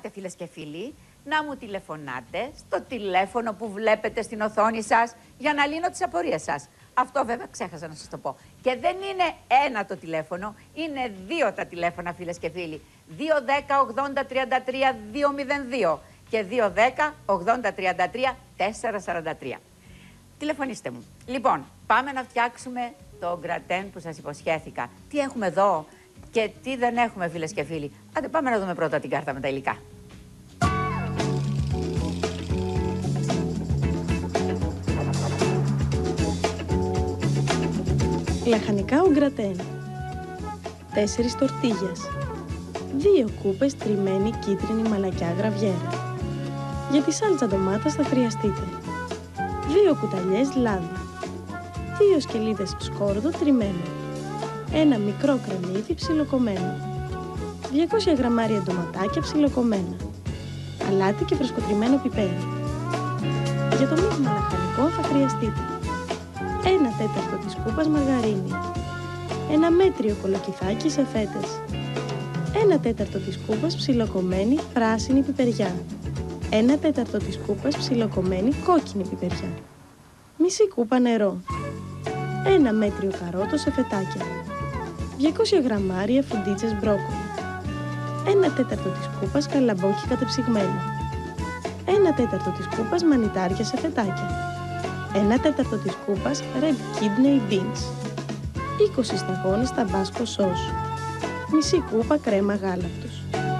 ξεχνάτε, φίλες και φίλοι, να μου τηλεφωνάτε στο τηλέφωνο που βλέπετε στην οθόνη σας για να λύνω τις απορίες σας. Αυτό βέβαια ξέχασα να σας το πω. Και δεν είναι ένα το τηλέφωνο, είναι δύο τα τηλέφωνα, φίλες και φίλοι. 210 80 33 202 και 210 80 33 443. Τηλεφωνήστε μου. Λοιπόν, πάμε να φτιάξουμε το γκρατέν που σας υποσχέθηκα. Τι έχουμε εδώ και τι δεν έχουμε, φίλες και φίλοι. Άντε πάμε να δούμε πρώτα την κάρτα με τα υλικά. Λαχανικά au gratin. 4 τορτίγιες. 2 κούπες τριμμένη κίτρινη μαλακιά γραβιέρα. Για τη σάλτσα ντομάτας θα χρειαστείτε 2 κουταλιές λάδι, 2 σκελίδες σκόρδο τριμμένο, 1 μικρό κρεμμύδι ψιλοκομμένο, 200 γραμμάρια ντοματάκια ψιλοκομμένα, αλάτι και φρεσκοτριμμένο πιπέρι. Για το μείγμα λαχανικών θα χρειαστείτε 1 τέταρτο της κούπας μαργαρίνη, 1 μέτριο κολοκυθάκι σε φέτες, 1 τέταρτο της κούπας ψιλοκομμένη πράσινη πιπεριά, 1 τέταρτο της κούπας ψιλοκομμένη κόκκινη πιπεριά, μισή κούπα νερό, 1 μέτριο καρότο σε φετάκια, 200 γραμμάρια φουντίτσες μπρόκολι, 1 τέταρτο της κούπας καλαμπόκι κατεψυγμένο, 1 τέταρτο της κούπας μανιτάρια σε φετάκια, 1 τέταρτο της κούπας red kidney beans, 20 σταγόνες ταμπάσκο σως, μισή κούπα κρέμα γάλακτος.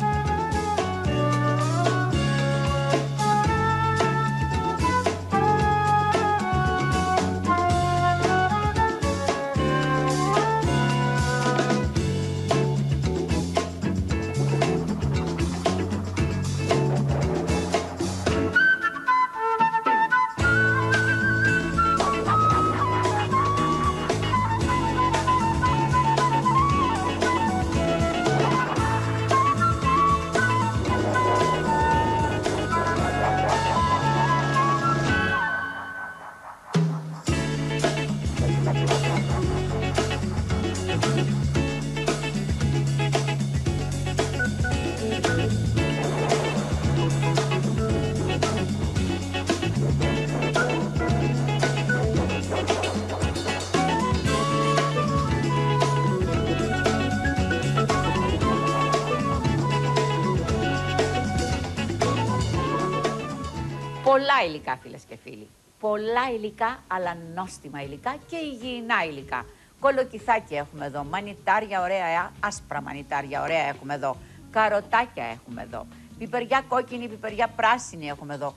Πολλά υλικά, φίλες και φίλοι. Πολλά υλικά, αλλά νόστιμα υλικά και υγιεινά υλικά. Κολοκυθάκια έχουμε εδώ, μανιτάρια ωραία, άσπρα μανιτάρια ωραία έχουμε εδώ. Καροτάκια έχουμε εδώ. Πιπεριά κόκκινη, πιπεριά πράσινη έχουμε εδώ.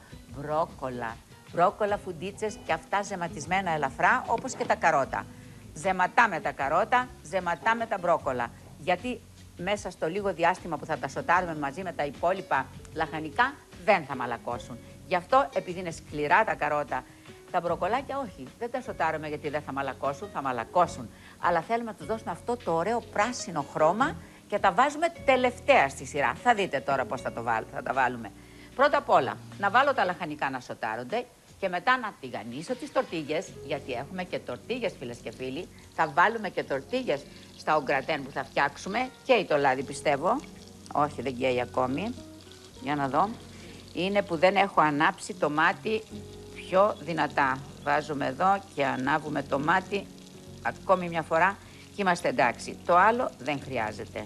Μπρόκολα φουντίτσες και αυτά ζεματισμένα ελαφρά, όπως και τα καρότα. Ζεματάμε τα καρότα, ζεματάμε τα μπρόκολα. Γιατί μέσα στο λίγο διάστημα που θα τα σοτάρουμε μαζί με τα υπόλοιπα λαχανικά δεν θα μαλακώσουν. Γι' αυτό, επειδή είναι σκληρά τα καρότα, τα μπροκολάκια όχι, δεν τα σοτάρουμε γιατί δεν θα μαλακώσουν, θα μαλακώσουν. Αλλά θέλουμε να τους δώσουμε αυτό το ωραίο πράσινο χρώμα και τα βάζουμε τελευταία στη σειρά. Θα δείτε τώρα πώς θα τα βάλουμε. Πρώτα απ' όλα, να βάλω τα λαχανικά να σοτάρονται και μετά να τηγανίσω τις τορτίγες, γιατί έχουμε και τορτίγες, φίλες και φίλοι. Θα βάλουμε και τορτίγες στα ογκρατέν που θα φτιάξουμε. Καίει το λάδι, πιστεύω. Όχι, δεν καίει ακόμη. Για να δω. Είναι που δεν έχω ανάψει το μάτι πιο δυνατά. Βάζουμε εδώ και ανάβουμε το μάτι ακόμη μια φορά και είμαστε εντάξει. Το άλλο δεν χρειάζεται.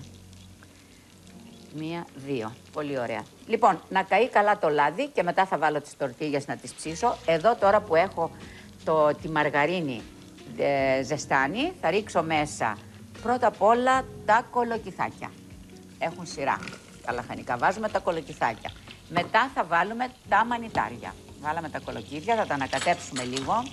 1, 2. Πολύ ωραία. Λοιπόν, να καεί καλά το λάδι και μετά θα βάλω τις τορτίγες να τις ψήσω. Εδώ τώρα που έχω τη μαργαρίνη ζεστάνει, θα ρίξω μέσα πρώτα απ' όλα τα κολοκυθάκια. Έχουν σειρά τα λαχανικά. Βάζουμε τα κολοκυθάκια. Μετά θα βάλουμε τα μανιτάρια. Βάλαμε τα κολοκύθια, θα τα ανακατέψουμε λίγο.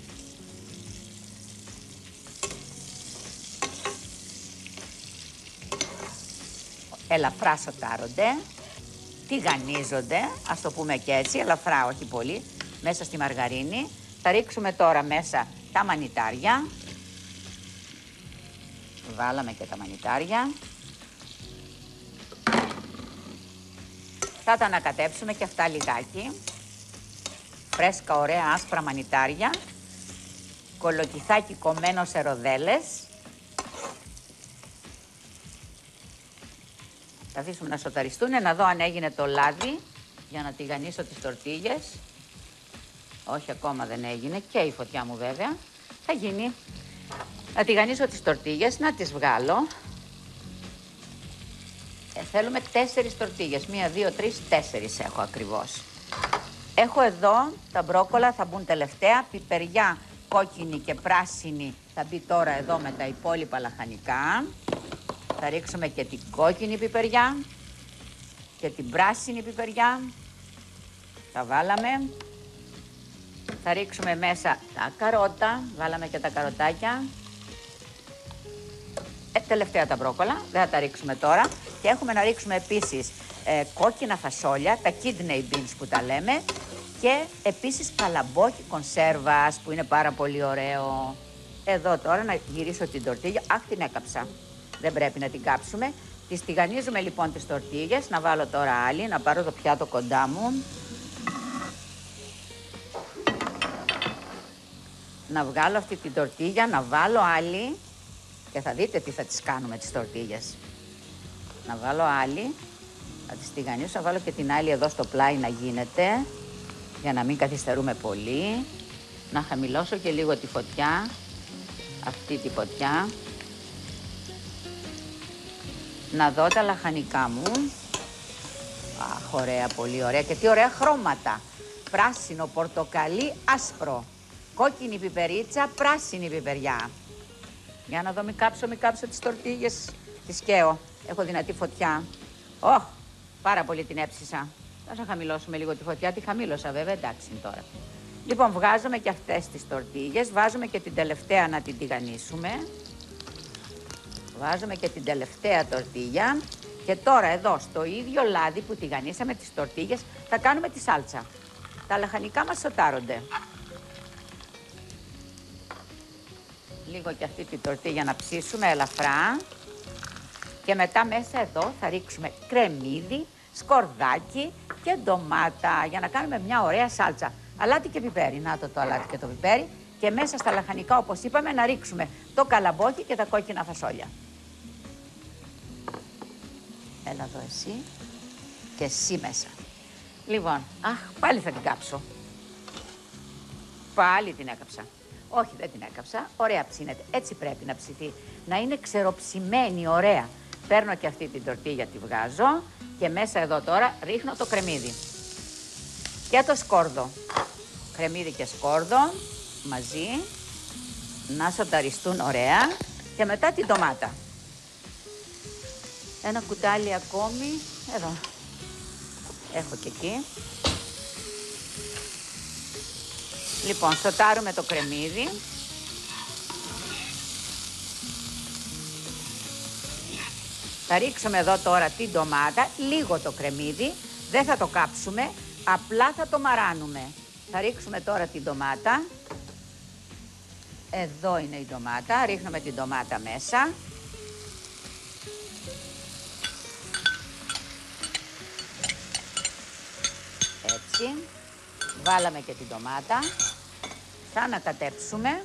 Ελαφρά σοτάρονται, τηγανίζονται, ας το πούμε και έτσι, ελαφρά όχι πολύ, μέσα στη μαργαρίνη. Θα ρίξουμε τώρα μέσα τα μανιτάρια. Βάλαμε και τα μανιτάρια. Θα τα ανακατέψουμε και αυτά λιγάκι. Φρέσκα, ωραία, άσπρα μανιτάρια. Κολοκυθάκι κομμένο σε ροδέλες. Θα αφήσουμε να σοταριστούν, να δω αν έγινε το λάδι για να τηγανίσω τις τορτίγες. Όχι, ακόμα δεν έγινε και η φωτιά μου βέβαια. Θα γίνει. Να τηγανίσω τις τορτίγες, να τις βγάλω. Θέλουμε 4 τορτίγες. 1, 2, 3, 4 έχω ακριβώς. Έχω εδώ τα μπρόκολα, θα μπουν τελευταία. Πιπεριά κόκκινη και πράσινη θα μπει τώρα εδώ με τα υπόλοιπα λαχανικά. Θα ρίξουμε και την κόκκινη πιπεριά και την πράσινη πιπεριά. Τα βάλαμε. Θα ρίξουμε μέσα τα καρότα. Βάλαμε και τα καροτάκια. Τελευταία τα μπρόκολα. Δεν θα τα ρίξουμε τώρα. Και έχουμε να ρίξουμε επίσης κόκκινα φασόλια, τα kidney beans που τα λέμε. Και επίσης καλαμπόκι κονσέρβας που είναι πάρα πολύ ωραίο. Εδώ τώρα να γυρίσω την τορτίγια. Αχ, την έκαψα. Δεν πρέπει να την κάψουμε. Τις τηγανίζουμε λοιπόν τις τορτίγες. Να βάλω τώρα άλλη, να πάρω το πιάτο κοντά μου. Να βγάλω αυτή την τορτίγια, να βάλω άλλη και θα δείτε τι θα τις κάνουμε τις τορτίγες. Να βάλω άλλη, να τις τηγανίσω, να βάλω και την άλλη εδώ στο πλάι να γίνεται, για να μην καθυστερούμε πολύ. Να χαμηλώσω και λίγο τη φωτιά, αυτή τη φωτιά. Να δω τα λαχανικά μου. Αχ, ωραία, πολύ ωραία. Και τι ωραία χρώματα. Πράσινο, πορτοκαλί, άσπρο. Κόκκινη πιπερίτσα, πράσινη πιπεριά. Για να δω, μην κάψω τις τορτίγες. Τις σκαίω. Έχω δυνατή φωτιά. Ωχ, πάρα πολύ την έψισα. Θα χαμηλώσουμε λίγο τη φωτιά. Τη χαμήλωσα βέβαια, εντάξει τώρα. Λοιπόν, βγάζουμε και αυτές τις τορτίγες. Βάζουμε και την τελευταία να την τηγανίσουμε. Βάζουμε και την τελευταία τορτίγια. Και τώρα εδώ, στο ίδιο λάδι που τηγανίσαμε τις τορτίγες, θα κάνουμε τη σάλτσα. Τα λαχανικά μας σοτάρονται. Λίγο και αυτή την τορτίγια να ψήσουμε ελαφρά. Και μετά μέσα εδώ θα ρίξουμε κρεμμύδι, σκορδάκι και ντομάτα για να κάνουμε μια ωραία σάλτσα. Αλάτι και πιπέρι, να το αλάτι και το πιπέρι. Και μέσα στα λαχανικά, όπως είπαμε, να ρίξουμε το καλαμπόκι και τα κόκκινα φασόλια. Έλα εδώ εσύ και εσύ μέσα. Λοιπόν, αχ, πάλι θα την κάψω. Πάλι την έκαψα. Όχι, δεν την έκαψα. Ωραία ψήνεται. Έτσι πρέπει να ψηθεί. Να είναι ξεροψημένη, ωραία. Παίρνω και αυτή την τορτίγια, τη βγάζω και μέσα εδώ τώρα ρίχνω το κρεμμύδι. Και το σκόρδο. Κρεμμύδι και σκόρδο μαζί. Να σοταριστούν ωραία. Και μετά την ντομάτα. Ένα κουτάλι ακόμη. Εδώ. Έχω και εκεί. Λοιπόν, σοτάρουμε το κρεμμύδι. Θα ρίξουμε εδώ τώρα την ντομάτα, λίγο το κρεμμύδι, δεν θα το κάψουμε, απλά θα το μαράνουμε. Θα ρίξουμε τώρα την ντομάτα. Εδώ είναι η ντομάτα, ρίχνουμε την ντομάτα μέσα. Έτσι. Βάλαμε και την ντομάτα. Θα ανακατέψουμε.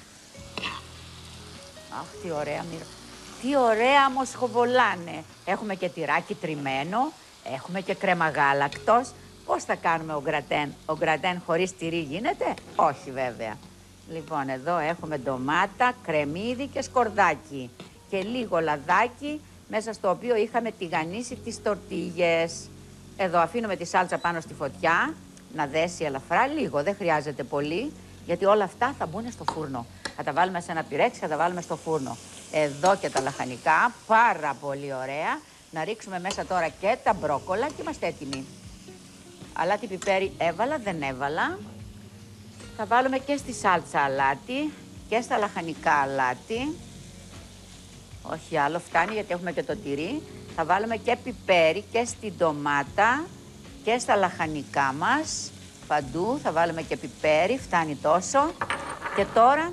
Αχ, τι ωραία μύρα. Τι ωραία μοσχοβολάνε. Έχουμε και τυράκι τριμμένο. Έχουμε και κρέμα γάλακτος. Πώς θα κάνουμε ο γκρατέν? Ο γκρατέν χωρίς τυρί γίνεται? Όχι βέβαια. Λοιπόν, εδώ έχουμε ντομάτα, κρεμμύδι και σκορδάκι. Και λίγο λαδάκι, μέσα στο οποίο είχαμε τηγανίσει τις τορτίγες. Εδώ αφήνουμε τη σάλτσα πάνω στη φωτιά. Να δέσει ελαφρά, λίγο, δεν χρειάζεται πολύ, γιατί όλα αυτά θα μπουν στο φούρνο. Θα τα βάλουμε σε ένα πυρέξι και θα τα βάλουμε στο φούρνο. Εδώ και τα λαχανικά, πάρα πολύ ωραία. Να ρίξουμε μέσα τώρα και τα μπρόκολα και είμαστε έτοιμοι. Αλάτι πιπέρι έβαλα, δεν έβαλα. Θα βάλουμε και στη σάλτσα αλάτι και στα λαχανικά αλάτι. Όχι άλλο, φτάνει γιατί έχουμε και το τυρί. Θα βάλουμε και πιπέρι και στην ντομάτα. Και στα λαχανικά μας, παντού θα βάλουμε και πιπέρι, φτάνει τόσο. Και τώρα,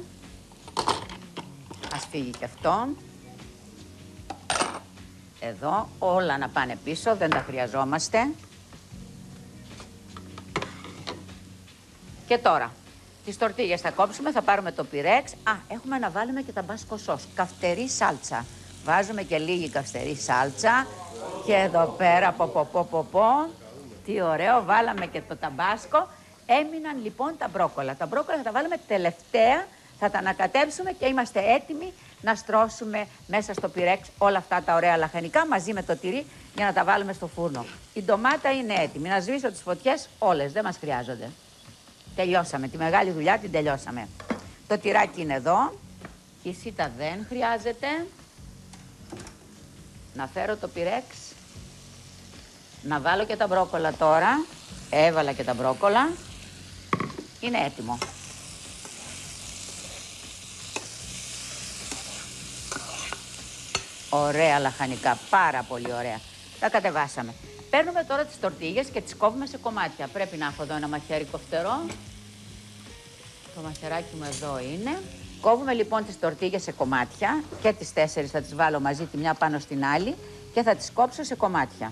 ας φύγει και αυτό. Εδώ όλα να πάνε πίσω, δεν τα χρειαζόμαστε. Και τώρα, τις τορτίγες θα κόψουμε, θα πάρουμε το πυρέξ. Έχουμε να βάλουμε και τα μπάσκο σος, καυτερή σάλτσα. Βάζουμε και λίγη καυτερή σάλτσα Και εδώ πέρα, πω, τι ωραίο, βάλαμε και το ταμπάσκο. Έμειναν λοιπόν τα μπρόκολα. Τα μπρόκολα θα τα βάλουμε τελευταία, θα τα ανακατέψουμε και είμαστε έτοιμοι να στρώσουμε μέσα στο πυρέξ όλα αυτά τα ωραία λαχανικά μαζί με το τυρί για να τα βάλουμε στο φούρνο. Η ντομάτα είναι έτοιμη. Να σβήσω τις φωτιές όλες, δεν μας χρειάζονται. Τελειώσαμε, τη μεγάλη δουλειά την τελειώσαμε. Το τυράκι είναι εδώ, η σίτα δεν χρειάζεται. Να φέρω το πυρέξ, να βάλω και τα μπρόκολα τώρα. Έβαλα και τα μπρόκολα. Είναι έτοιμο. Ωραία λαχανικά, πάρα πολύ ωραία. Τα κατεβάσαμε. Παίρνουμε τώρα τις τορτίγες και τις κόβουμε σε κομμάτια. Πρέπει να έχω εδώ ένα μαχαίρι κοφτερό. Το μαχαιράκι μου εδώ είναι. Κόβουμε λοιπόν τις τορτίγες σε κομμάτια και τις 4 θα τις βάλω μαζί τη μια πάνω στην άλλη και θα τις κόψω σε κομμάτια.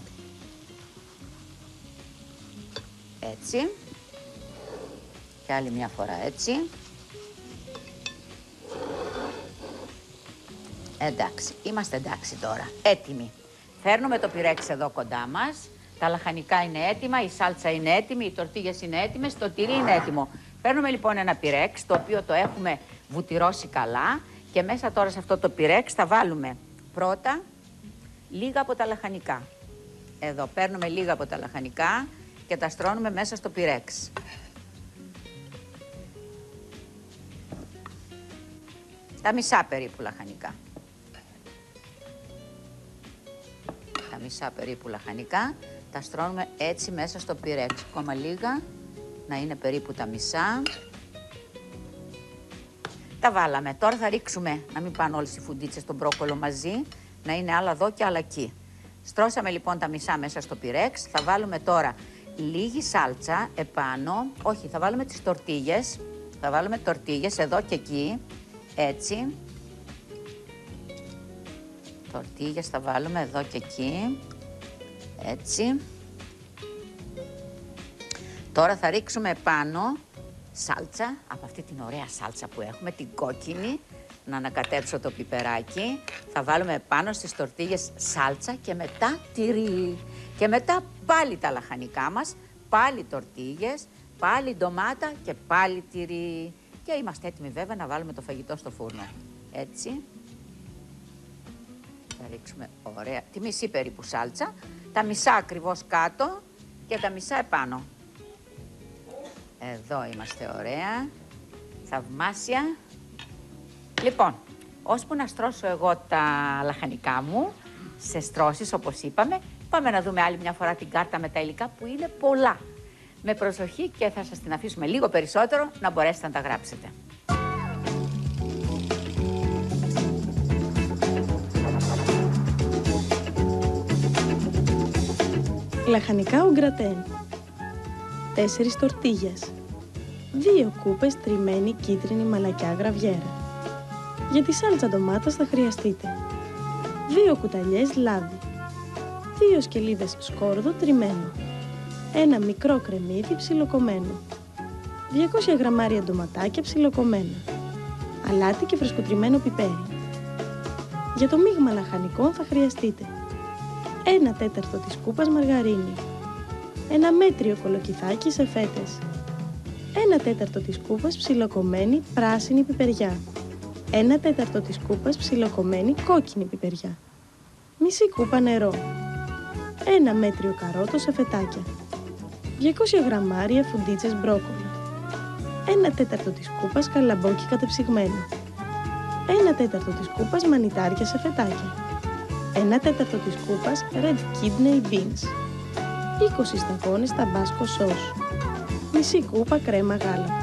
Έτσι. Και άλλη μια φορά έτσι. Εντάξει, είμαστε εντάξει τώρα. Έτοιμοι. Φέρνουμε το πυρέξ εδώ κοντά μας. Τα λαχανικά είναι έτοιμα, η σάλτσα είναι έτοιμη, οι τορτίγες είναι έτοιμες, το τυρί είναι έτοιμο. Παίρνουμε λοιπόν ένα πυρέξ, το οποίο το έχουμε βουτυρώσει καλά και μέσα τώρα σε αυτό το πυρέξ θα βάλουμε πρώτα λίγα από τα λαχανικά. Εδώ παίρνουμε λίγα από τα λαχανικά και τα στρώνουμε μέσα στο πυρέξ. Τα μισά περίπου λαχανικά. Τα μισά περίπου λαχανικά τα στρώνουμε έτσι μέσα στο πυρέξ. Ακόμα λίγα, να είναι περίπου τα μισά. Τα βάλαμε. Τώρα θα ρίξουμε, να μην πάνε όλες οι φουντίτσες στον μπρόκολο μαζί, να είναι άλλα εδώ και άλλα εκεί. Στρώσαμε λοιπόν τα μισά μέσα στο πυρέξ. Θα βάλουμε τώρα λίγη σάλτσα επάνω. Όχι, θα βάλουμε τις τορτίγες. Θα βάλουμε τορτίγες εδώ και εκεί. Έτσι. Τορτίγες θα βάλουμε εδώ και εκεί. Έτσι. Τώρα θα ρίξουμε επάνω σάλτσα, από αυτή την ωραία σάλτσα που έχουμε, την κόκκινη. Να ανακατέψω το πιπεράκι. Θα βάλουμε επάνω στις τορτίγες σάλτσα και μετά τυρί. Και μετά πάλι τα λαχανικά μας, πάλι τορτίγες, πάλι ντομάτα και πάλι τυρί. Και είμαστε έτοιμοι βέβαια να βάλουμε το φαγητό στο φούρνο. Έτσι. Θα ρίξουμε ωραία, τη μισή περίπου σάλτσα, τα μισά ακριβώς κάτω και τα μισά επάνω. Εδώ είμαστε ωραία, θαυμάσια. Λοιπόν, ώσπου να στρώσω εγώ τα λαχανικά μου σε στρώσεις όπως είπαμε, πάμε να δούμε άλλη μια φορά την κάρτα με τα υλικά που είναι πολλά. Με προσοχή και θα σας την αφήσουμε λίγο περισσότερο να μπορέσετε να τα γράψετε. Λαχανικά au gratin. 4 τορτίγες. 2 κούπες τριμμένη κίτρινη μαλακιά γραβιέρα. Για τη σάλτσα ντομάτας θα χρειαστείτε 2 κουταλιές λάδι, 2 σκελίδες σκόρδο τριμμένο, 1 μικρό κρεμμύδι ψιλοκομμένο, 200 γραμμάρια ντοματάκια ψιλοκομμένα, αλάτι και φρεσκοτριμμένο πιπέρι. Για το μείγμα λαχανικών θα χρειαστείτε 1 τέταρτο της κούπας μαργαρίνη, 1 μέτριο κολοκυθάκι σε φέτες, 1 τέταρτο της κούπας ψιλοκομμένη πράσινη πιπεριά, 1 τέταρτο της κούπας ψιλοκομμένη κόκκινη πιπεριά, μισή κούπα νερό, 1 μέτριο καρότο σε φετάκια, 200 γραμμάρια φουντίτσες μπρόκολα, 1 τέταρτο της κούπας καλαμπόκι κατεψυγμένο, 1 τέταρτο της κούπας μανιτάρια σε φετάκια, 1 τέταρτο της κούπας red kidney beans, 20 σταγόνες ταμπάσκο σως, μισή κούπα κρέμα γάλακτος.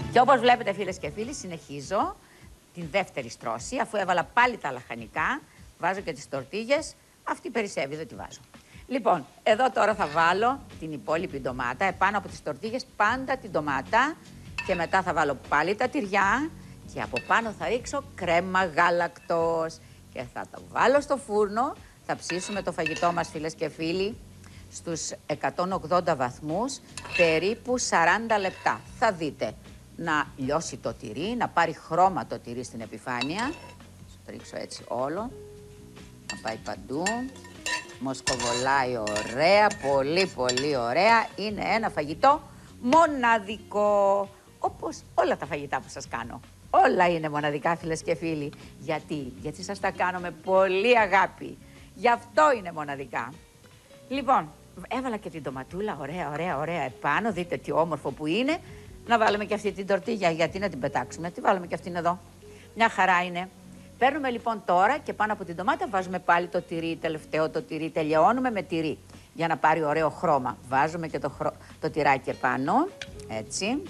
Και όπως βλέπετε φίλες και φίλοι, συνεχίζω την δεύτερη στρώση, αφού έβαλα πάλι τα λαχανικά, βάζω και τις τορτίγες, αυτή περισσεύει, δεν τη βάζω. Λοιπόν, εδώ τώρα θα βάλω την υπόλοιπη ντομάτα, επάνω από τις τορτίγες πάντα την ντομάτα και μετά θα βάλω πάλι τα τυριά και από πάνω θα ρίξω κρέμα γάλακτος και θα το βάλω στο φούρνο, θα ψήσουμε το φαγητό μας φίλες και φίλοι στους 180 βαθμούς περίπου 40 λεπτά. Θα δείτε να λιώσει το τυρί, να πάρει χρώμα το τυρί στην επιφάνεια. Το ρίξω έτσι όλο, να πάει παντού. Μοσκοβολάει ωραία, πολύ πολύ ωραία. Είναι ένα φαγητό μοναδικό, όπως όλα τα φαγητά που σας κάνω. Όλα είναι μοναδικά φίλες και φίλοι. Γιατί σας τα κάνω με πολύ αγάπη. Γι' αυτό είναι μοναδικά. Λοιπόν, έβαλα και την ντοματούλα, ωραία επάνω. Δείτε τι όμορφο που είναι. Να βάλουμε και αυτή την τορτίγια, γιατί να την πετάξουμε. Τη βάλουμε και αυτήν εδώ. Μια χαρά είναι. Παίρνουμε λοιπόν τώρα και πάνω από την ντομάτα βάζουμε πάλι το τυρί, τελευταίο το τυρί. Τελειώνουμε με τυρί για να πάρει ωραίο χρώμα. Βάζουμε και το τυράκι επάνω, έτσι.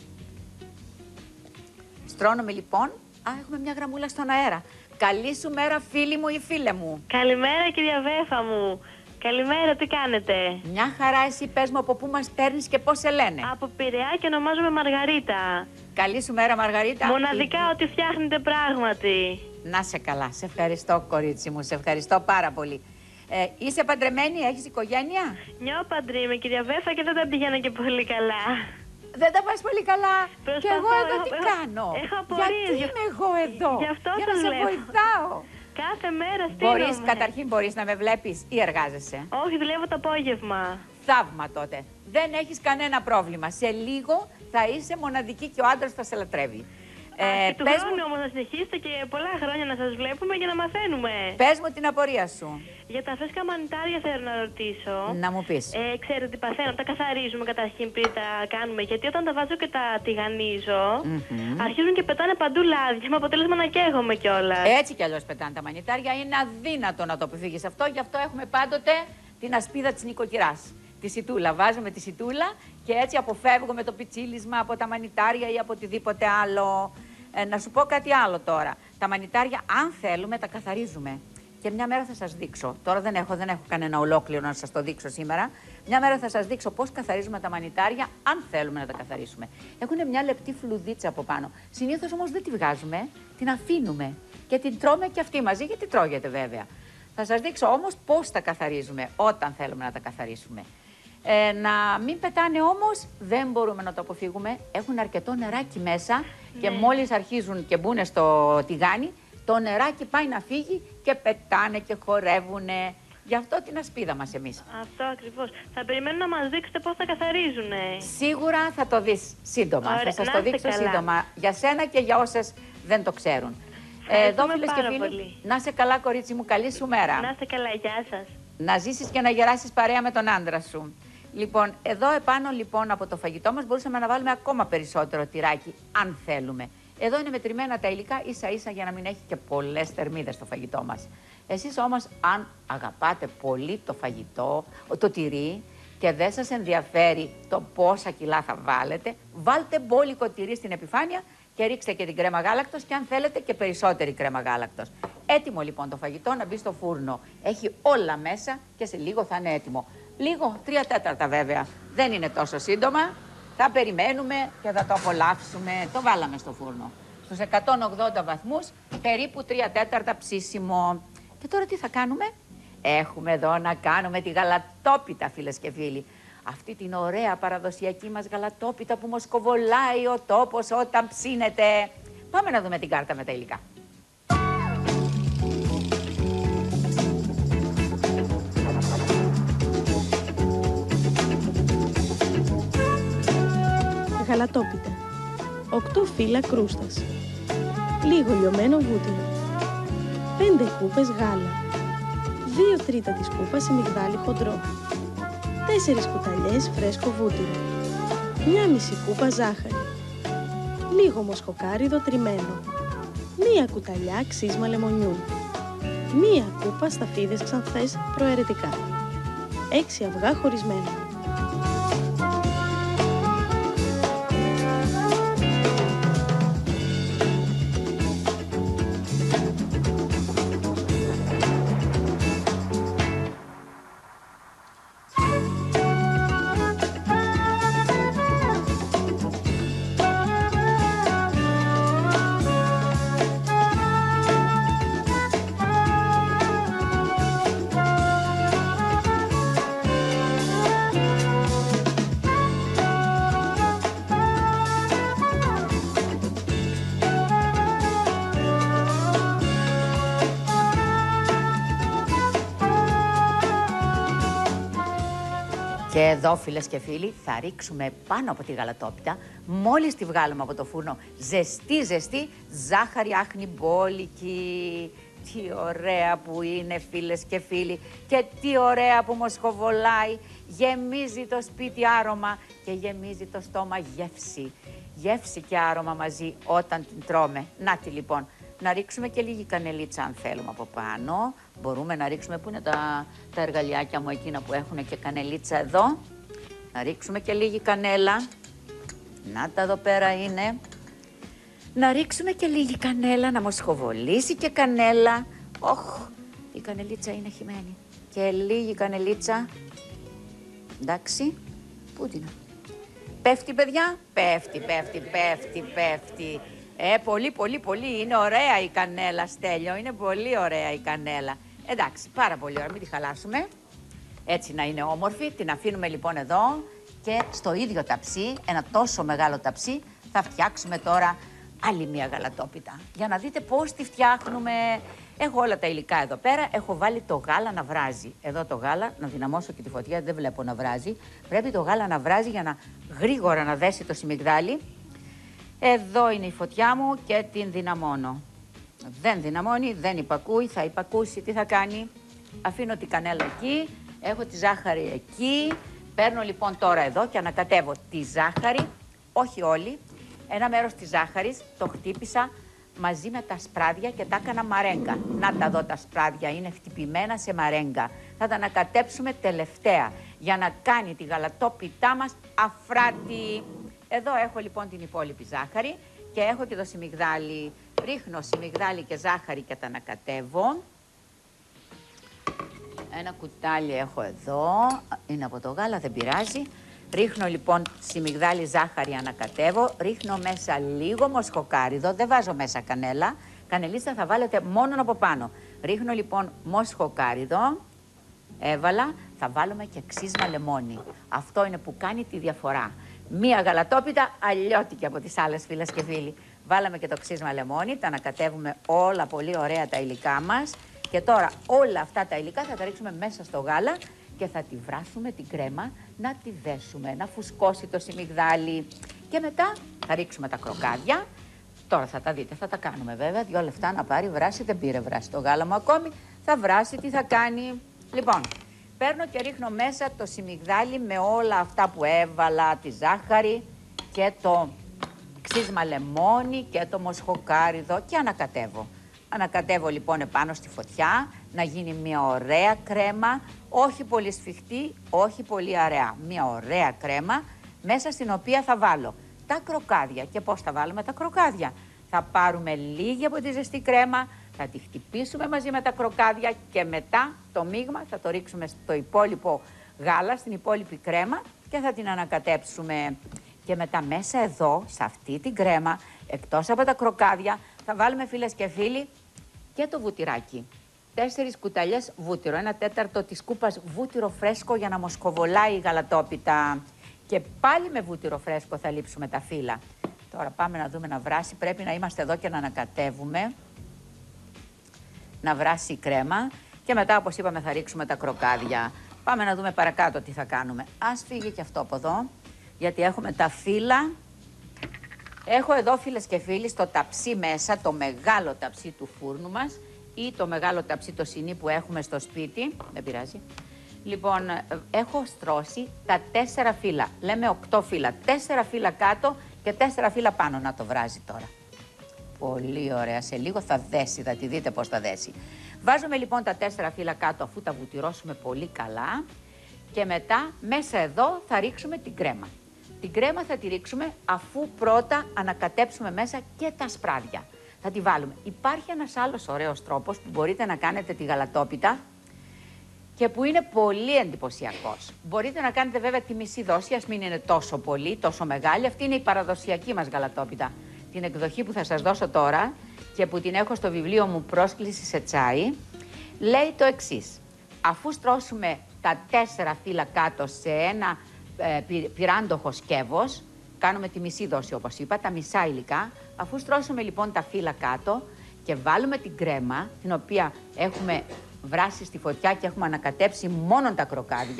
Στρώνουμε λοιπόν. Έχουμε μια γραμμούλα στον αέρα. Καλή σου μέρα φίλη μου ή φίλε μου. Καλημέρα κυρία Βέφα μου. Καλημέρα, τι κάνετε? Μια χαρά, εσύ πες μου από πού μας παίρνεις και πώς σε λένε. Από Πειραιά και ονομάζομαι Μαργαρίτα. Καλή σου μέρα Μαργαρίτα. Μοναδικά ότι φτιάχνετε πράγματι. Να σε καλά, σε ευχαριστώ κορίτσι μου, σε ευχαριστώ πάρα πολύ. Είσαι παντρεμένη, έχεις οικογένεια? Νιώπαντρη είμαι κυρία Βέφα και δεν τα πηγαίνω και πολύ καλά. Δεν τα πας πολύ καλά. Προσπαθώ, και εγώ εδώ τι κάνω? Έχω απορίες. Γιατί είμαι εγώ εδώ? Γι' αυτό για το να σε λέω. βοηθάω. Κάθε μέρα στείλω. Καταρχήν μπορείς να με βλέπεις ή εργάζεσαι? Όχι, δουλεύω το απόγευμα. Θαύμα τότε. Δεν έχεις κανένα πρόβλημα. Σε λίγο θα είσαι μοναδική και ο άντρας θα σε λατρεύει. Και του χρόνου όμως να συνεχίσετε και πολλά χρόνια να σας βλέπουμε για να μαθαίνουμε. Πες μου την απορία σου. Για τα φρέσκα μανιτάρια θέλω να ρωτήσω. Να μου πεις. Ξέρετε τι παθαίνω, τα καθαρίζουμε καταρχήν πριν τα κάνουμε. Γιατί όταν τα βάζω και τα τηγανίζω, αρχίζουν και πετάνε παντού λάδια με αποτέλεσμα να καίγομαι κιόλας. Έτσι κι αλλιώς πετάνε τα μανιτάρια. Είναι αδύνατο να το αποφύγεις αυτό. Γι' αυτό έχουμε πάντοτε την ασπίδα της νοικοκυράς. Τη σιτούλα. Βάζουμε τη σιτούλα και έτσι αποφεύγουμε το πιτσίλισμα από τα μανιτάρια ή από οτιδήποτε άλλο. Να σου πω κάτι άλλο τώρα. Τα μανιτάρια, αν θέλουμε, τα καθαρίζουμε. Και μια μέρα θα σας δείξω. Τώρα δεν έχω κανένα ολόκληρο να σας το δείξω σήμερα. Μια μέρα θα σας δείξω πώς καθαρίζουμε τα μανιτάρια, αν θέλουμε να τα καθαρίσουμε. Έχουν μια λεπτή φλουδίτσα από πάνω. Συνήθως όμως δεν τη βγάζουμε, την αφήνουμε και την τρώμε και αυτή μαζί, γιατί τρώγεται βέβαια. Θα σας δείξω όμως πώς τα καθαρίζουμε όταν θέλουμε να τα καθαρίσουμε. Να μην πετάνε όμως, δεν μπορούμε να το αποφύγουμε. Έχουν αρκετό νεράκι μέσα και μόλις αρχίζουν και μπουν στο τηγάνι, το νεράκι πάει να φύγει και πετάνε και χορεύουνε. Γι' αυτό την ασπίδα μας εμείς. Αυτό ακριβώς. Θα περιμένω να μας δείξετε πώς θα καθαρίζουνε. Σίγουρα θα το δεις σύντομα. Ωραία, θα σας να το είστε δείξω καλά. σύντομα. Για σένα και για όσες δεν το ξέρουν. Εδώ φίλες και φίλοι, πολύ. να είσαι καλά κορίτσι μου, καλή σου μέρα. Να είστε καλά, γεια σας. Να ζήσεις και να γεράσεις παρέα με τον άντρα σου. Λοιπόν, εδώ επάνω λοιπόν από το φαγητό μας μπορούσαμε να βάλουμε ακόμα περισσότερο τυράκι, αν θέλουμε. Εδώ είναι μετρημένα τα υλικά ίσα ίσα για να μην έχει και πολλές θερμίδες το φαγητό μας. Εσείς όμως, αν αγαπάτε πολύ το φαγητό, το τυρί, και δεν σας ενδιαφέρει το πόσα κιλά θα βάλετε, βάλτε μπόλικο τυρί στην επιφάνεια και ρίξτε και την κρέμα γάλακτος και αν θέλετε και περισσότερη κρέμα γάλακτος. Έτοιμο λοιπόν το φαγητό να μπει στο φούρνο. Έχει όλα μέσα και σε λίγο θα είναι έτοιμο. Λίγο, 3/4 βέβαια. Δεν είναι τόσο σύντομα. Θα περιμένουμε και θα το απολαύσουμε. Το βάλαμε στο φούρνο. Στους 180 βαθμούς, περίπου 3/4 ψήσιμο. Και τώρα τι θα κάνουμε? Έχουμε εδώ να κάνουμε τη γαλατόπιτα, φίλες και φίλοι. Αυτή την ωραία παραδοσιακή μας γαλατόπιτα που μοσκοβολάει ο τόπος όταν ψήνεται. Πάμε να δούμε την κάρτα με τα υλικά. Γαλατόπιτα. 8 φύλλα κρούστας. Λίγο λιωμένο βούτυρο. 5 κούπες γάλα. 2 τρίτα της κούπας μυγδάλι χοντρό. 4 κουταλιές φρέσκο βούτυρο. 1,5 κούπα ζάχαρη. Λίγο μοσχοκάριδο τριμμένο. 1 κουταλιά ξύσμα λεμονιού. 1 κούπα σταφίδες ξανθές προαιρετικά. 6 αυγά χωρισμένα. Και εδώ, φίλες και φίλοι, θα ρίξουμε πάνω από τη γαλατόπιτα, μόλις τη βγάλουμε από το φούρνο, ζεστή, ζάχαρη άχνη μπόλικη. Τι ωραία που είναι, φίλες και φίλοι, και τι ωραία που μοσχοβολάει. Γεμίζει το σπίτι άρωμα και γεμίζει το στόμα γεύση. Γεύση και άρωμα μαζί όταν την τρώμε. Να τη λοιπόν. Να ρίξουμε και λίγη κανελίτσα αν θέλουμε από πάνω. Μπορούμε να ρίξουμε, πού είναι τα εργαλειάκια μου εκείνα που έχουν και κανελίτσα εδώ. Να ρίξουμε και λίγη κανέλα. Να τα εδώ πέρα είναι. Να ρίξουμε και λίγη κανέλα, να μοσχοβολήσει και κανέλα. Όχ, η κανελίτσα είναι χυμένη. Και λίγη κανελίτσα. Εντάξει, πού την. Πέφτει, παιδιά, πέφτει. Πολύ, είναι ωραία η κανέλα, Στέλιο, είναι πολύ ωραία η κανέλα. Εντάξει, πάρα πολύ ωραία, μην τη χαλάσουμε. Έτσι να είναι όμορφη, την αφήνουμε λοιπόν εδώ και στο ίδιο ταψί, ένα τόσο μεγάλο ταψί, θα φτιάξουμε τώρα άλλη μία γαλατόπιτα. Για να δείτε πώς τη φτιάχνουμε. Έχω όλα τα υλικά εδώ πέρα, έχω βάλει το γάλα να βράζει. Εδώ το γάλα, να δυναμώσω και τη φωτιά, δεν βλέπω να βράζει. Πρέπει το γάλα να βράζει για να γρήγορα να δέσει το σιμιγδάλι. Εδώ είναι η φωτιά μου και την δυναμώνω. Δεν δυναμώνει, δεν υπακούει, θα υπακούσει, τι θα κάνει. Αφήνω την κανέλα εκεί, έχω τη ζάχαρη εκεί. Παίρνω λοιπόν τώρα εδώ και ανακατεύω τη ζάχαρη, όχι όλη. Ένα μέρος της ζάχαρης το χτύπησα μαζί με τα σπράδια και τα έκανα μαρέγκα. Να τα δω τα σπράδια, είναι χτυπημένα σε μαρέγκα. Θα τα ανακατέψουμε τελευταία για να κάνει τη γαλατόπιτά μας αφράτη. Εδώ έχω λοιπόν την υπόλοιπη ζάχαρη και έχω και το σιμιγδάλι. Ρίχνω σιμιγδάλι και ζάχαρη και τα ανακατεύω. Ένα κουτάλι έχω εδώ, είναι από το γάλα, δεν πειράζει. Ρίχνω λοιπόν σιμιγδάλι, ζάχαρη, ανακατεύω. Ρίχνω μέσα λίγο μοσχοκάριδο, δεν βάζω μέσα κανέλα. Κανελίτσα θα βάλετε μόνο από πάνω. Ρίχνω λοιπόν μοσχοκάριδο, έβαλα, θα βάλουμε και ξύσμα λεμόνι. Αυτό είναι που κάνει τη διαφορά. Μία γαλατόπιτα αλλιώτικη από τις άλλες, φίλες και φίλοι. Βάλαμε και το ξύσμα λεμόνι, τα ανακατεύουμε όλα πολύ ωραία τα υλικά μας. Και τώρα όλα αυτά τα υλικά θα τα ρίξουμε μέσα στο γάλα και θα τη βράσουμε την κρέμα, να τη δέσουμε, να φουσκώσει το σιμιγδάλι. Και μετά θα ρίξουμε τα κροκάδια. Τώρα θα τα δείτε, θα τα κάνουμε βέβαια. 2 λεπτά να πάρει βράση, δεν πήρε βράση το γάλα μου ακόμη. Θα βράσει, τι θα κάνει. Λοιπόν, παίρνω και ρίχνω μέσα το σιμιγδάλι με όλα αυτά που έβαλα, τη ζάχαρη και το ξύσμα λεμόνι και το μοσχοκάριδο και ανακατεύω. Ανακατεύω λοιπόν επάνω στη φωτιά, να γίνει μια ωραία κρέμα, όχι πολύ σφιχτή, όχι πολύ αραιά. Μια ωραία κρέμα, μέσα στην οποία θα βάλω τα κροκάδια. Και πώς θα βάλουμε τα κροκάδια? Θα πάρουμε λίγη από τη ζεστή κρέμα, θα τη χτυπήσουμε μαζί με τα κροκάδια και μετά το μείγμα θα το ρίξουμε στο υπόλοιπο γάλα, στην υπόλοιπη κρέμα και θα την ανακατέψουμε. Και μετά μέσα εδώ, σε αυτή την κρέμα, εκτός από τα κροκάδια, θα βάλουμε, φίλες και φίλοι, και το βουτυράκι. 4 κουταλιές βούτυρο, 1/4 της κούπας βούτυρο φρέσκο για να μοσχοβολάει η γαλατόπιτα. Και πάλι με βούτυρο φρέσκο θα λείψουμε τα φύλλα. Τώρα πάμε να δούμε να βράσει, πρέπει να είμαστε εδώ και να ανακατεύουμε. Να βράσει η κρέμα και μετά, όπως είπαμε, θα ρίξουμε τα κροκάδια. Πάμε να δούμε παρακάτω τι θα κάνουμε. Ας φύγει και αυτό από εδώ, γιατί έχουμε τα φύλλα. Έχω εδώ, φίλες και φίλοι, στο ταψί μέσα, το μεγάλο ταψί του φούρνου μας ή το μεγάλο ταψί το σινί που έχουμε στο σπίτι. Δεν πειράζει. Λοιπόν, έχω στρώσει τα 4 φύλλα. Λέμε 8 φύλλα. 4 φύλλα κάτω και 4 φύλλα πάνω. Να το βράζει τώρα. Πολύ ωραία. Σε λίγο θα δέσει, θα τη δείτε πώς θα δέσει. Βάζουμε λοιπόν τα 4 φύλλα κάτω αφού τα βουτυρώσουμε πολύ καλά. Και μετά μέσα εδώ θα ρίξουμε την κρέμα. Την κρέμα θα τη ρίξουμε αφού πρώτα ανακατέψουμε μέσα και τα σπράδια. Θα τη βάλουμε. Υπάρχει ένας άλλος ωραίος τρόπος που μπορείτε να κάνετε τη γαλατόπιτα και που είναι πολύ εντυπωσιακός. Μπορείτε να κάνετε βέβαια τη μισή δόση, ας μην είναι τόσο πολύ, τόσο μεγάλη. Αυτή είναι η παραδοσιακή μας γαλατόπιτα. Την εκδοχή που θα σας δώσω τώρα και που την έχω στο βιβλίο μου «Πρόσκληση σε τσάι», λέει το εξής. Αφού στρώσουμε τα 4 φύλλα κάτω σε ένα πυράντοχο σκεύος, κάνουμε τη μισή δόση όπως είπα, τα μισά υλικά. Αφού στρώσουμε λοιπόν τα φύλλα κάτω και βάλουμε την κρέμα, την οποία έχουμε βράσει στη φωτιά και έχουμε ανακατέψει μόνο τα κροκάδια,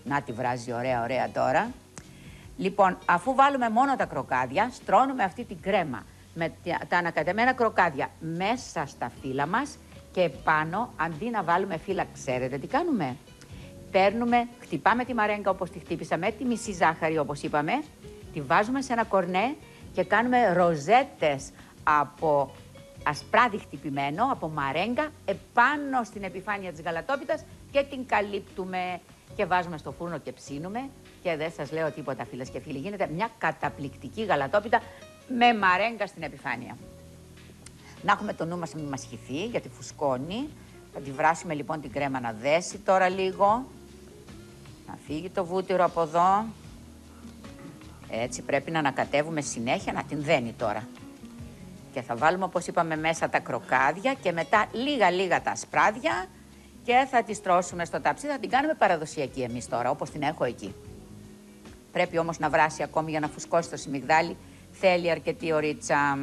Να τη βράζει ωραία, ωραία τώρα. Λοιπόν, αφού βάλουμε μόνο τα κροκάδια, στρώνουμε αυτή την κρέμα με τα ανακατεμένα κροκάδια μέσα στα φύλλα μας και πάνω, αντί να βάλουμε φύλλα, ξέρετε τι κάνουμε? Παίρνουμε, χτυπάμε τη μαρέγκα όπως τη χτύπησαμε, τη μισή ζάχαρη όπως είπαμε, τη βάζουμε σε ένα κορνέ και κάνουμε ροζέτες από ασπράδι χτυπημένο, από μαρέγκα, επάνω στην επιφάνεια της γαλατόπιτας και την καλύπτουμε και βάζουμε στο φούρνο και ψήνουμε. Και δεν σας λέω τίποτα, φίλες και φίλοι, γίνεται μια καταπληκτική γαλατόπιτα με μαρέγκα στην επιφάνεια. Να έχουμε το νου μας να μην μας χυθεί, γιατί φουσκώνει. Θα τη βράσουμε λοιπόν την κρέμα να δέσει τώρα λίγο. Να φύγει το βούτυρο από εδώ. Έτσι πρέπει να ανακατεύουμε συνέχεια, να την δένει τώρα. Και θα βάλουμε, όπως είπαμε, μέσα τα κροκάδια και μετά λίγα-λίγα τα ασπράδια και θα τη στρώσουμε στο ταψί. Θα την κάνουμε παραδοσιακή εμείς τώρα, όπως την έχω εκεί. Πρέπει όμως να βράσει ακόμη για να φουσκώσει το σιμιγδάλι. Θέλει αρκετή ωρίτσα.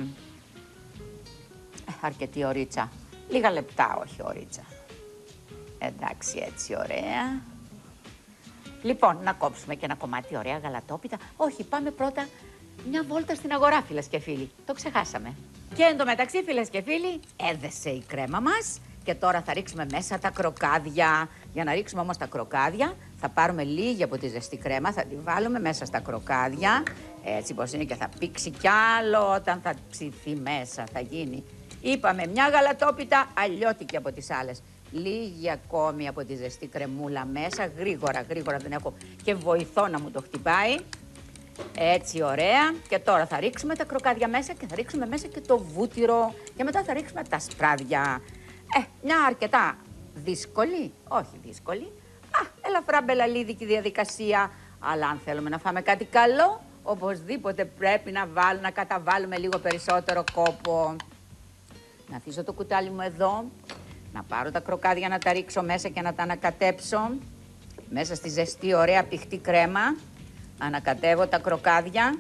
Αρκετή ωρίτσα. Λίγα λεπτά, όχι ωρίτσα. Εντάξει, έτσι, ωραία. Λοιπόν, να κόψουμε και ένα κομμάτι ωραία γαλατόπιτα. Όχι, πάμε πρώτα μια βόλτα στην αγορά, φίλες και φίλοι. Το ξεχάσαμε. Και εντωμεταξύ, φίλες και φίλοι, έδεσε η κρέμα μας. Και τώρα θα ρίξουμε μέσα τα κροκάδια. Για να ρίξουμε όμως τα κροκάδια, θα πάρουμε λίγη από τη ζεστή κρέμα, θα τη βάλουμε μέσα στα κροκάδια. Έτσι πως είναι και θα πήξει κι άλλο όταν θα ψηθεί μέσα, θα γίνει. Είπαμε μια γαλατόπιτα αλλιώτικη από τις άλλες. Λίγη ακόμη από τη ζεστή κρεμούλα μέσα, γρήγορα, δεν έχω και βοηθό να μου το χτυπάει. Έτσι, ωραία. Και τώρα θα ρίξουμε τα κροκάδια μέσα και θα ρίξουμε μέσα και το βούτυρο. Και μετά θα ρίξουμε τα σπράδια. Μια αρκετά δύσκολη, όχι δύσκολη, ελαφρά μπελαλίδικη διαδικασία. Αλλά αν θέλουμε να φάμε κάτι καλό, οπωσδήποτε πρέπει να καταβάλουμε λίγο περισσότερο κόπο. Να αφήσω το κουτάλι μου εδώ, να πάρω τα κροκάδια να τα ρίξω μέσα και να τα ανακατέψω. Μέσα στη ζεστή, ωραία πηχτή κρέμα, ανακατεύω τα κροκάδια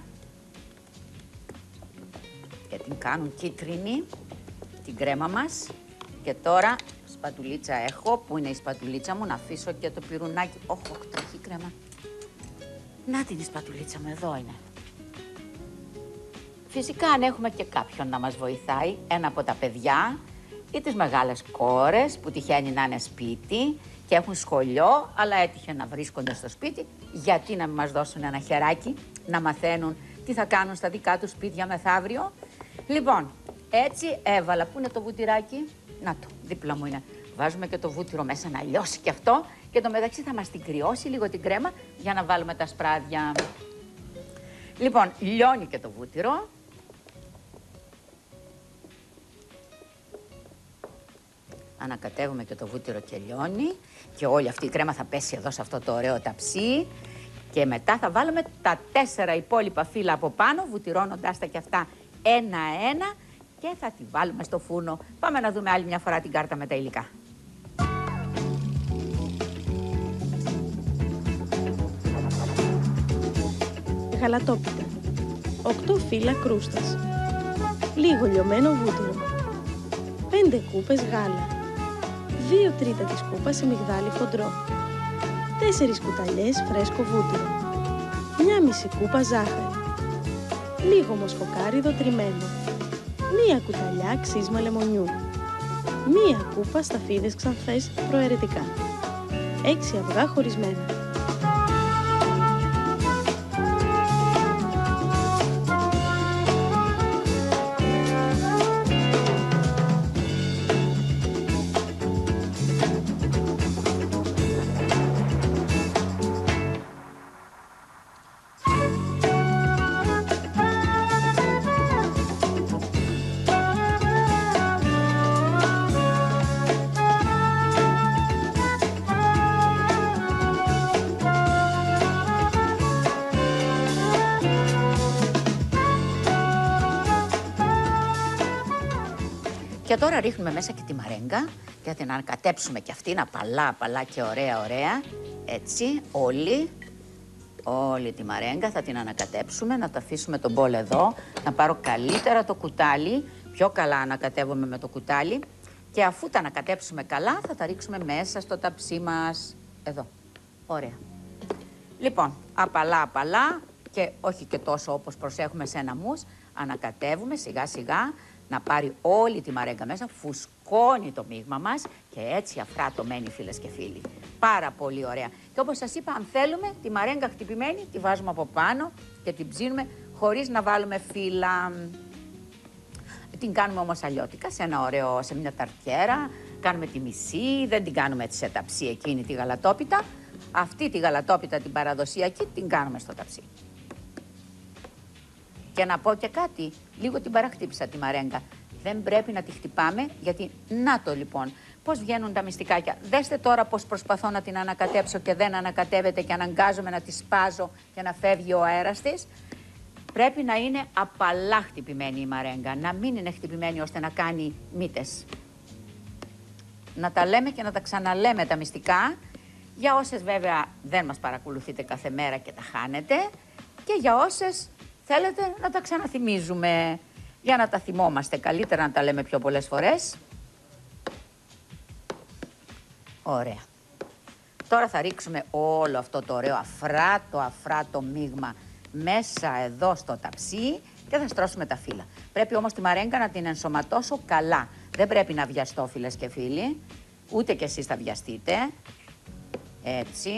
και την κάνουν κίτρινη, την κρέμα μας. Και τώρα σπατουλίτσα έχω, που είναι η σπατουλίτσα μου, να αφήσω και το πυρουνάκι. Όχι, τρέχει κρέμα. Να την η σπατουλίτσα μου, εδώ είναι. Φυσικά αν έχουμε και κάποιον να μας βοηθάει, ένα από τα παιδιά ή τις μεγάλες κόρες που τυχαίνει να είναι σπίτι και έχουν σχολείο, αλλά έτυχε να βρίσκονται στο σπίτι, γιατί να μην μας δώσουν ένα χεράκι, να μαθαίνουν τι θα κάνουν στα δικά τους σπίτια μεθαύριο. Λοιπόν, έτσι έβαλα, πού είναι το βουτυράκι? Να το, δίπλα μου είναι. Βάζουμε και το βούτυρο μέσα να λιώσει και αυτό και το μεταξύ θα μας την κρυώσει λίγο την κρέμα για να βάλουμε τα σπράδια. Λοιπόν, λιώνει και το βούτυρο. Ανακατεύουμε και το βούτυρο και λιώνει και όλη αυτή η κρέμα θα πέσει εδώ σε αυτό το ωραίο ταψί και μετά θα βάλουμε τα 4 υπόλοιπα φύλλα από πάνω, βουτυρώνοντάς τα και αυτά ένα-ένα και θα τη βάλουμε στο φούρνο. Πάμε να δούμε άλλη μια φορά την κάρτα με τα υλικά. Γαλατόπιτα. 8 φύλλα κρούστας. Λίγο λιωμένο βούτυρο. 5 κούπες γάλα. 2 τρίτα της κούπας σιμιγδάλι χοντρό. 4 κουταλιές φρέσκο βούτυρο. 1,5 κούπα ζάχαρη. Λίγο μοσχοκάριδο τριμμένο. 1 κουταλιά ξύσμα λεμονιού. 1 κούπα σταφίδες ξανθές προαιρετικά. 6 αυγά χωρισμένα. Και τώρα ρίχνουμε μέσα και τη μαρέγκα και θα την ανακατέψουμε και αυτή, απαλά και ωραία. Έτσι, όλη τη μαρέγκα θα την ανακατέψουμε, να το αφήσουμε τον μπολ εδώ, να πάρω καλύτερα το κουτάλι, πιο καλά ανακατεύουμε με το κουτάλι και αφού τα ανακατέψουμε καλά θα τα ρίξουμε μέσα στο ταψί μας, εδώ, ωραία. Λοιπόν, απαλά και όχι και τόσο όπως προσέχουμε σε ένα μους. Ανακατεύουμε σιγά σιγά να πάρει όλη τη μαρέγκα μέσα, φουσκώνει το μείγμα μας και έτσι αφράτο μένει, φίλες και φίλοι. Πάρα πολύ ωραία. Και όπως σας είπα, αν θέλουμε τη μαρέγκα χτυπημένη, τη βάζουμε από πάνω και την ψήνουμε χωρίς να βάλουμε φύλλα. Την κάνουμε όμως αλλιώτικα, σε μια ταρτιέρα, κάνουμε τη μισή, δεν την κάνουμε έτσι σε ταψί εκείνη τη γαλατόπιτα. Αυτή τη γαλατόπιτα την παραδοσιακή την κάνουμε στο ταψί. Και να πω και κάτι, λίγο την παραχτύπησα τη μαρέγκα. Δεν πρέπει να τη χτυπάμε, γιατί να το λοιπόν, πώς βγαίνουν τα μυστικάκια. Δέστε τώρα πώς προσπαθώ να την ανακατέψω και δεν ανακατεύεται και αναγκάζομαι να τη σπάζω και να φεύγει ο αέρας της. Πρέπει να είναι απαλά χτυπημένη η μαρέγκα, να μην είναι χτυπημένη ώστε να κάνει μύτες. Να τα λέμε και να τα ξαναλέμε τα μυστικά, για όσες βέβαια δεν μας παρακολουθείτε κάθε μέρα και τα χάνετε, και για όσες θέλετε να τα ξαναθυμίζουμε, για να τα θυμόμαστε καλύτερα, να τα λέμε πιο πολλές φορές. Ωραία. Τώρα θα ρίξουμε όλο αυτό το ωραίο αφράτο μείγμα μέσα εδώ στο ταψί και θα στρώσουμε τα φύλλα. Πρέπει όμως τη μαρέγκα να την ενσωματώσω καλά. Δεν πρέπει να βιαστώ, φίλες και φίλοι, ούτε κι εσείς θα βιαστείτε. Έτσι.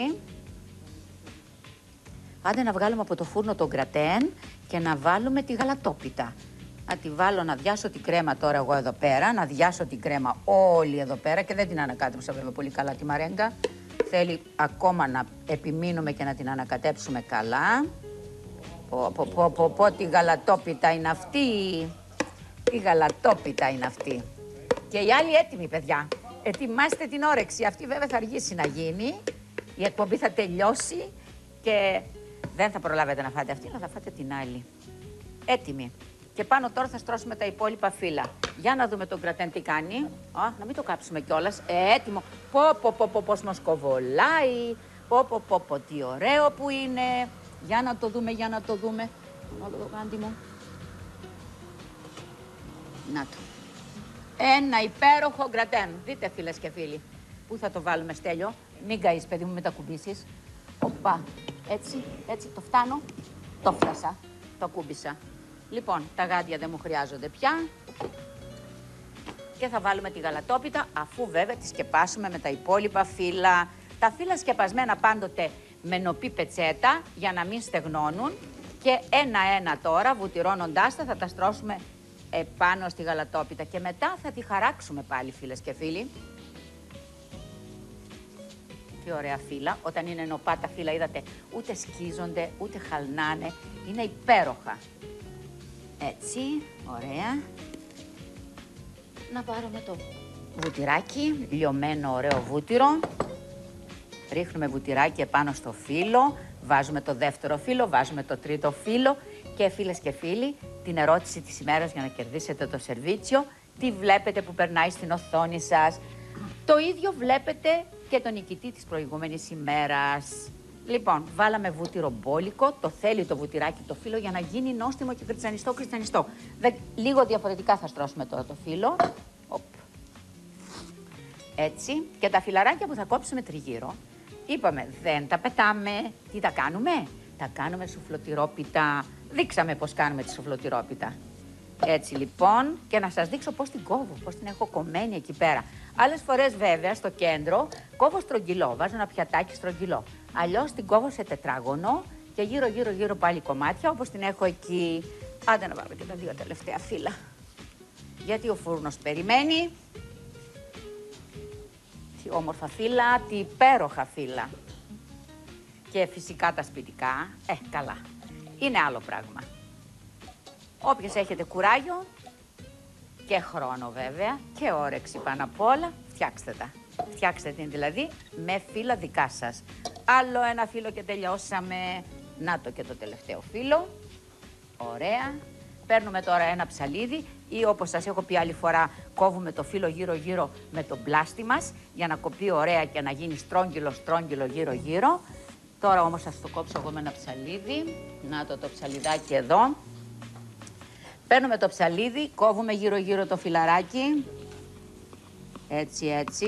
Άντε να βγάλουμε από το φούρνο το γκρατέν και να βάλουμε τη γαλατόπιτα. Να τη βάλω να διάσω την κρέμα τώρα εγώ εδώ πέρα, να διάσω την κρέμα όλη εδώ πέρα και δεν την ανακάτεψα βέβαια πολύ καλά τη μαρέγκα. Θέλει ακόμα να επιμείνουμε και να την ανακατέψουμε καλά. Πω, τη γαλατόπιτα είναι αυτή. Η γαλατόπιτα είναι αυτή. Και οι άλλοι έτοιμοι, παιδιά. Ετοιμάστε την όρεξη. Αυτή βέβαια θα αργήσει να γίνει. Η εκπομπή θα τελειώσει και δεν θα προλάβετε να φάτε αυτή, αλλά θα φάτε την άλλη. Έτοιμοι. Και πάνω τώρα θα στρώσουμε τα υπόλοιπα φύλλα. Για να δούμε τον γκρατέν τι κάνει. Να μην το κάψουμε κιόλας. Έτοιμο. Πώς μας κοβολάει. Πω, τι ωραίο που είναι. Για να το δούμε, Όλο το γάντι μου. Να το. Ένα υπέροχο γκρατέν. Δείτε, φίλες και φίλοι. Πού θα το βάλουμε, Στέλιο? Μην καείς, παιδί μου, μην τα κουμπίσεις. Οπα. Έτσι, το φτάνω. Το φτάσα. Το κούμπισα. Λοιπόν, τα γάντια δεν μου χρειάζονται πια. Και θα βάλουμε τη γαλατόπιτα, αφού βέβαια τη σκεπάσουμε με τα υπόλοιπα φύλλα. Τα φύλλα σκεπασμένα πάντοτε με νοπή πετσέτα για να μην στεγνώνουν. Και ένα-ένα τώρα, βουτυρώνοντάς τα, θα τα στρώσουμε επάνω στη γαλατόπιτα. Και μετά θα τη χαράξουμε πάλι, φίλες και φίλοι. Τι ωραία φύλλα. Όταν είναι νοπά τα φύλλα, είδατε, ούτε σκίζονται, ούτε χαλνάνε. Είναι υπέροχα. Έτσι, ωραία. Να πάρουμε το βουτυράκι, λιωμένο ωραίο βούτυρο. Ρίχνουμε βουτυράκι επάνω στο φύλλο, βάζουμε το δεύτερο φύλλο, βάζουμε το τρίτο φύλλο και φίλες και φίλοι, την ερώτηση της ημέρας για να κερδίσετε το σερβίτσιο, τι βλέπετε που περνάει στην οθόνη σας. Το ίδιο βλέπετε και τον νικητή της προηγούμενης ημέρας. Λοιπόν, βάλαμε βούτυρο μπόλικο, το θέλει το βουτυράκι το φύλλο για να γίνει νόστιμο και κρυστανιστό. Λίγο διαφορετικά θα στρώσουμε τώρα το φύλλο. Έτσι, και τα φυλαράκια που θα κόψουμε τριγύρω, είπαμε δεν τα πετάμε, τι τα κάνουμε? Τα κάνουμε σουφλωτηρόπιτα. Δείξαμε πώς κάνουμε τη σουφλωτηρόπιτα. Έτσι λοιπόν, και να σας δείξω πώς την κόβω, πώς την έχω κομμένη εκεί πέρα. Άλλες φορές βέβαια στο κέντρο κόβω στρογγυλό, βάζω ένα πιατάκι στρογγυλό. Αλλιώς την κόβω σε τετράγωνο και γύρω πάλι κομμάτια όπως την έχω εκεί. Άντε να βάλω και τα δύο τελευταία φύλλα. Γιατί ο φούρνος περιμένει. Τι όμορφα φύλλα, τι υπέροχα φύλλα. Και φυσικά τα σπιτικά, καλά, είναι άλλο πράγμα. Όποιος έχετε κουράγιο και χρόνο βέβαια και όρεξη πάνω απ' όλα, φτιάξτε τα. Φτιάξτε την δηλαδή με φύλλα δικά σας. Άλλο ένα φύλλο και τελειώσαμε. Να το και το τελευταίο φύλλο. Ωραία. Παίρνουμε τώρα ένα ψαλίδι ή όπως σας έχω πει άλλη φορά, κόβουμε το φύλλο γύρω-γύρω με τον πλάστη μας για να κοπεί ωραία και να γίνει στρόγγυλο γύρω-γύρω. Τώρα όμως θα το κόψω εγώ με ένα ψαλίδι. Να το ψαλιδάκι εδώ. Παίρνουμε το ψαλίδι, κόβουμε γύρω-γύρω το φυλαράκι. Έτσι.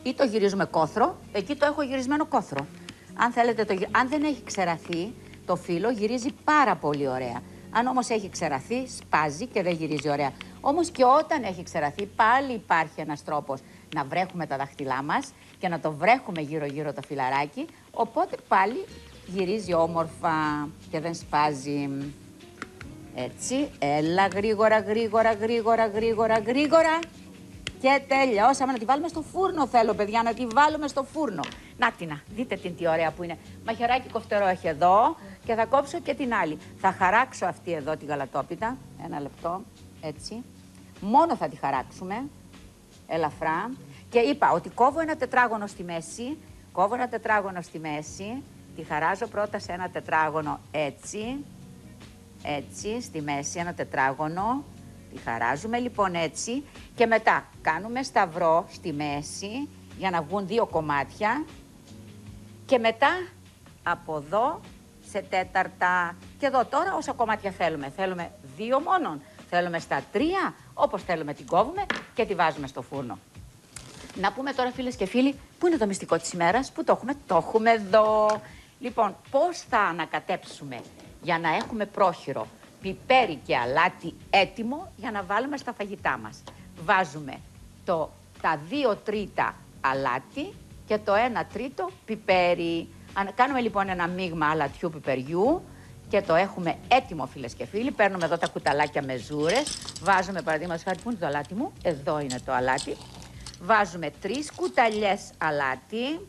Ή το γυρίζουμε κόθρο, εκεί το έχω γυρισμένο κόθρο. Αν θέλετε, αν δεν έχει ξεραθεί το φύλλο, γυρίζει πάρα πολύ ωραία. Αν όμως έχει ξεραθεί, σπάζει και δεν γυρίζει ωραία. Όμως και όταν έχει ξεραθεί, πάλι υπάρχει ένας τρόπος να βρέχουμε τα δάχτυλά μας και να το βρέχουμε γύρω-γύρω το φυλαράκι. Οπότε πάλι γυρίζει όμορφα και δεν σπάζει. Έτσι, έλα γρήγορα, γρήγορα, γρήγορα, γρήγορα, γρήγορα. Και τελειώσαμε. Να τη βάλουμε στο φούρνο, θέλω παιδιά, να τη βάλουμε στο φούρνο. Να την, δείτε την τι ωραία που είναι. Μαχαιράκι κοφτερό έχει εδώ και θα κόψω και την άλλη. Θα χαράξω αυτή εδώ τη γαλατόπιτα. Ένα λεπτό, έτσι. Μόνο θα τη χαράξουμε, ελαφρά. Και είπα ότι κόβω ένα τετράγωνο στη μέση. Κόβω ένα τετράγωνο στη μέση. Τη χαράζω πρώτα σε ένα τετράγωνο έτσι. Έτσι, στη μέση ένα τετράγωνο. Τη χαράζουμε λοιπόν έτσι και μετά κάνουμε σταυρό στη μέση για να βγουν 2 κομμάτια και μετά από εδώ σε τέταρτα και εδώ τώρα όσα κομμάτια θέλουμε. Θέλουμε 2 μόνον, θέλουμε στα 3, όπως θέλουμε την κόβουμε και τη βάζουμε στο φούρνο. Να πούμε τώρα φίλες και φίλοι, πού είναι το μυστικό της ημέρας, πού το έχουμε, το έχουμε εδώ. Λοιπόν, πώς θα ανακατέψουμε για να έχουμε πρόχειρο πιπέρι και αλάτι έτοιμο για να βάλουμε στα φαγητά μας. Βάζουμε τα 2 τρίτα αλάτι και το 1 τρίτο πιπέρι. Κάνουμε λοιπόν ένα μείγμα αλατιού πιπεριού και το έχουμε έτοιμο φίλες και φίλοι. Παίρνουμε εδώ τα κουταλάκια με ζούρες. Βάζουμε παραδείγματος χάρη, πού είναι το αλάτι μου, εδώ είναι το αλάτι. Βάζουμε 3 κουταλιές αλάτι,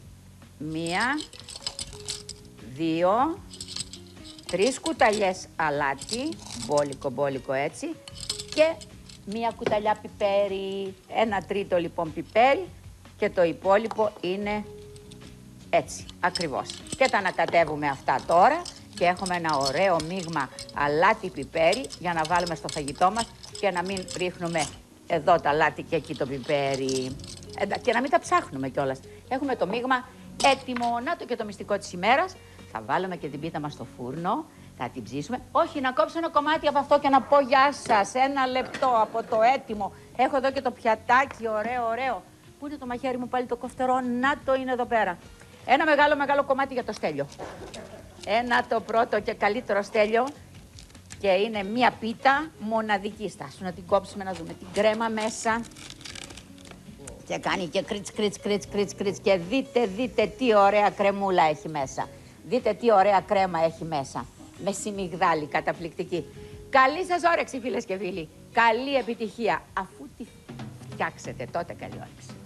1, 2, 3 κουταλιές αλάτι, μπόλικο έτσι, και 1 κουταλιά πιπέρι, 1 τρίτο λοιπόν πιπέρι και το υπόλοιπο είναι έτσι, ακριβώς. Και τα ανακατεύουμε αυτά τώρα και έχουμε ένα ωραίο μείγμα αλάτι πιπέρι για να βάλουμε στο φαγητό μας και να μην ρίχνουμε εδώ τα αλάτι και εκεί το πιπέρι και να μην τα ψάχνουμε κιόλας. Έχουμε το μείγμα έτοιμο, να το και το μυστικό της ημέρας. Θα βάλουμε και την πίτα μας στο φούρνο, θα την ψήσουμε. Όχι, να κόψω ένα κομμάτι από αυτό και να πω γεια σας. 1 λεπτό από το έτοιμο. Έχω εδώ και το πιατάκι, ωραίο. Πού είναι το μαχαίρι μου πάλι το κοφτερό, να το είναι εδώ πέρα. Ένα μεγάλο κομμάτι για το Στέλιο. Ένα το πρώτο και καλύτερο Στέλιο. Και είναι μία πίτα μοναδική. Στάσου να την κόψουμε να δούμε την κρέμα μέσα. Και κάνει και κριτς. Και δείτε τι ωραία κρεμούλα έχει μέσα. Δείτε τι ωραία κρέμα έχει μέσα. Με σιμιγδάλι, καταπληκτική. Καλή σας όρεξη φίλες και φίλοι. Καλή επιτυχία. Αφού τη φτιάξετε τότε καλή όρεξη.